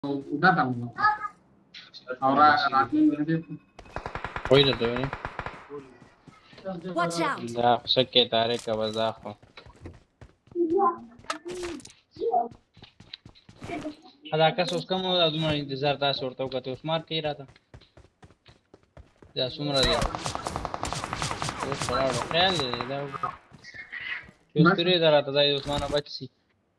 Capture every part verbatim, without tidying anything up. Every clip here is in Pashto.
udah tahu orang rakyat وين ده؟ Watch out! لا شكيت عليك بزاخو هذا کس اوس کوم د دومره انتظار تاسو ورته وکړو اوس مار کوي راته دا څومره دی اوس راوړو خیال دی دا اوس ترې دا راته دا اوس مانه بچ سي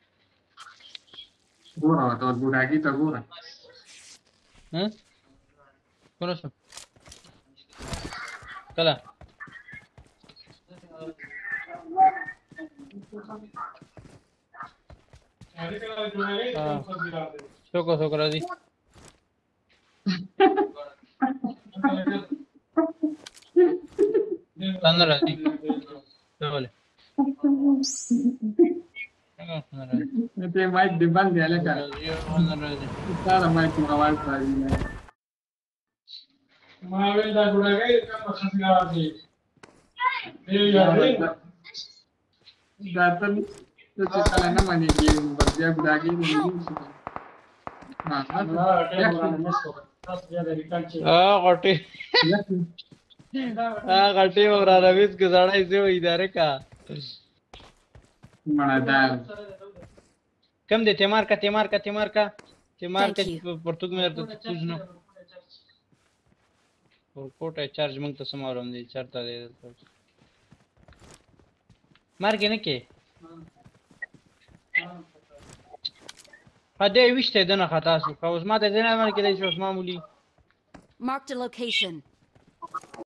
ګوره ته ګوډاګي ته ګوره ها کوم څه کله Soko soko راځي څنګه راځي ډول ته مایک دی باندې الکا یو څنګه راځي سره مایک نو आवाज راځي ما ویل دا ګوډاګي کوم څه راځي دی یاري دا ته ته چې کله نه مانی کېږي بیا ګوډاګي نه ا غټي ا غټي ورا رويس گزاړای سي وې اداره کا مړه دا کم دې تیمار کا تیمار کا تیمار کا تیمار کا Thank you. پرتګ مې ته پوښنه او کوټه چارج مونږ ته سماورم دي چرته دې مارګ نه کې هدا وشته دنه خطا شو اوس ما ته دنه باندې کې دې شو معمولی Marked a location.